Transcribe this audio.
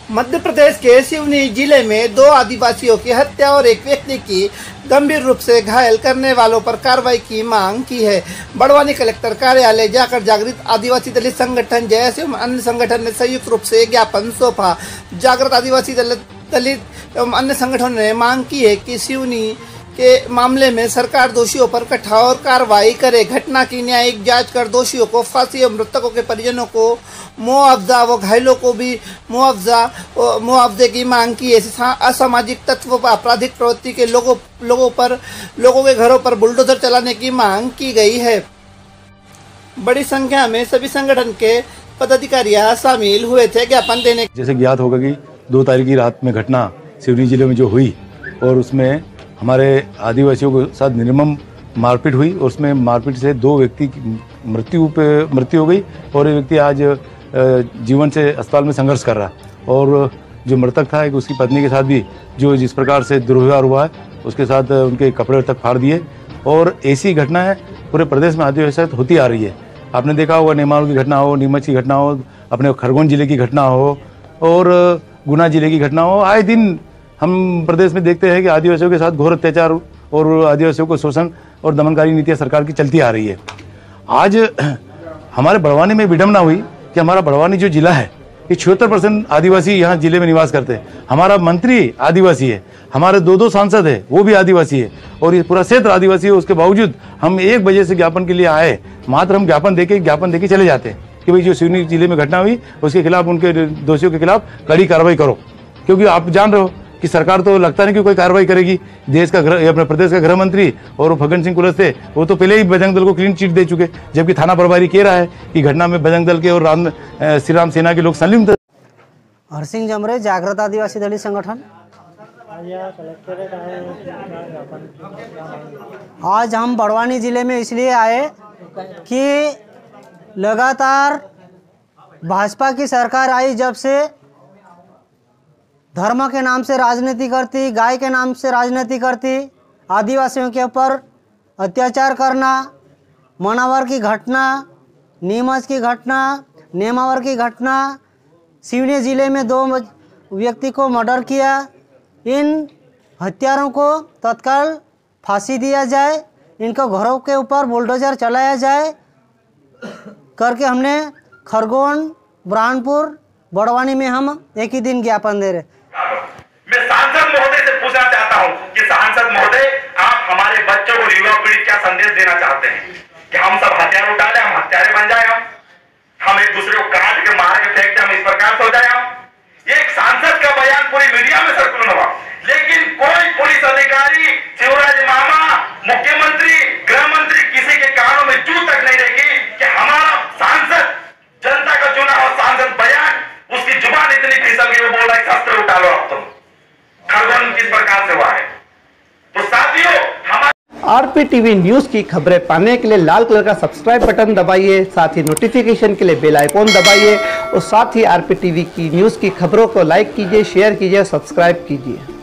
मध्य प्रदेश के सिवनी जिले में 2 आदिवासियों की हत्या और एक व्यक्ति की गंभीर रूप से घायल करने वालों पर कार्रवाई की मांग की है। बड़वानी कलेक्टर कार्यालय जाकर जागृत आदिवासी दलित संगठन जैसे अन्य संगठन ने संयुक्त रूप से ज्ञापन सौंपा। जागृत आदिवासी दलित एवं अन्य संगठनों ने मांग की है कि सिवनी के मामले में सरकार दोषियों पर कठोर कार्रवाई करे, घटना की न्यायिक जांच कर दोषियों को फांसी और मृतकों के परिजनों को मुआवजा व घायलों को भी मुआवजे की मांग की है। असामाजिक तत्व व आपराधिक प्रवृत्ति के लोगों के घरों पर बुलडोजर चलाने की मांग की गई है। बड़ी संख्या में सभी संगठन के पदाधिकारी शामिल हुए थे ज्ञापन देने। जैसे ज्ञात होगा कि 2 तारीख की रात में घटना सिवनी जिले में जो हुई और उसमें हमारे आदिवासियों के साथ निर्मम मारपीट हुई और उसमें मारपीट से 2 व्यक्ति की मृत्यु हो गई और एक व्यक्ति आज जीवन से अस्पताल में संघर्ष कर रहा है। और जो मृतक था उसकी पत्नी के साथ भी जो जिस प्रकार से दुर्व्यवहार हुआ है उसके साथ उनके कपड़े तक फाड़ दिए और ऐसी घटना है पूरे प्रदेश में आदिवासी साथ होती आ रही है। आपने देखा होगा नेमारू की घटना हो, नीमच की घटना हो, अपने खरगोन जिले की घटना हो और गुना जिले की घटना हो। आए दिन हम प्रदेश में देखते हैं कि आदिवासियों के साथ घोर अत्याचार और आदिवासियों को शोषण और दमनकारी नीतियां सरकार की चलती आ रही है। आज हमारे बड़वानी में विडंबना हुई कि हमारा बड़वानी जो जिला है ये 76% आदिवासी यहाँ जिले में निवास करते हैं। हमारा मंत्री आदिवासी है, हमारे 2 सांसद है वो भी आदिवासी है और ये पूरा क्षेत्र आदिवासी है। उसके बावजूद हम 1 बजे से ज्ञापन के लिए आए, मात्र हम ज्ञापन देके चले जाते हैं कि भाई जो सिवनी जिले में घटना हुई उसके खिलाफ, उनके दोषियों के खिलाफ कड़ी कार्रवाई करो। क्योंकि आप जान रहे हो कि सरकार तो लगता नहीं कि कोई कार्रवाई करेगी। देश का अपने प्रदेश का गृह मंत्री और फग्गन सिंह कुलस्ते वो तो पहले ही बजरंग दल को क्लीन चिट दे चुके, जबकि थाना प्रभारी कह रहा है कि घटना में बजरंग दल के और श्री राम सेना के लोग संलिप्त थे। हरसिंह जमरे, जागृत आदिवासी दलित संगठन। आज हम बड़वानी जिले में इसलिए आए कि लगातार भाजपा की सरकार आई जब से धर्म के नाम से राजनीति करती, गाय के नाम से राजनीति करती, आदिवासियों के ऊपर अत्याचार करना, मनावर की घटना, नीमच की घटना, नेमावर की घटना, सिवनी जिले में 2 व्यक्ति को मर्डर किया। इन हत्यारों को तत्काल फांसी दिया जाए, इनको घरों के ऊपर बुलडोजर चलाया जाए करके हमने खरगोन, बुरहानपुर, बड़वानी में हम एक ही दिन ज्ञापन दे रहे। मैं सांसद महोदय से पूछना चाहता हूं कि सांसद महोदय, आप हमारे बच्चों को, युवा पीढ़ी क्या संदेश देना चाहते हैं कि हम सब हथियार उठा लें, हम हत्यारे बन जाए, हम एक दूसरे को काट के मार के फेंक दें, हम इस प्रकार से हो जाए। ये एक सांसद का बयान पूरी मीडिया में सर्कुलर हुआ, लेकिन कोई पुलिस अधिकारी, शिवराज मामा, मुख्यमंत्री, गृह मंत्री किसी के कानों में जू तक नहीं रहेगी कि हमारा सांसद, जनता का चुना हुआ सांसद बयान, उसकी जुबान इतनी फिसल गई वो बोल रहा है शस्त्र उठा लो। अब तुम खरगोन किस प्रकार से हुआ है। तो साथियों, RPTV न्यूज की खबरें पाने के लिए लाल कलर का सब्सक्राइब बटन दबाइए, साथ ही नोटिफिकेशन के लिए बेल आइकॉन दबाइए और साथ ही RPTV की न्यूज की खबरों को लाइक कीजिए, शेयर कीजिए, सब्सक्राइब कीजिए।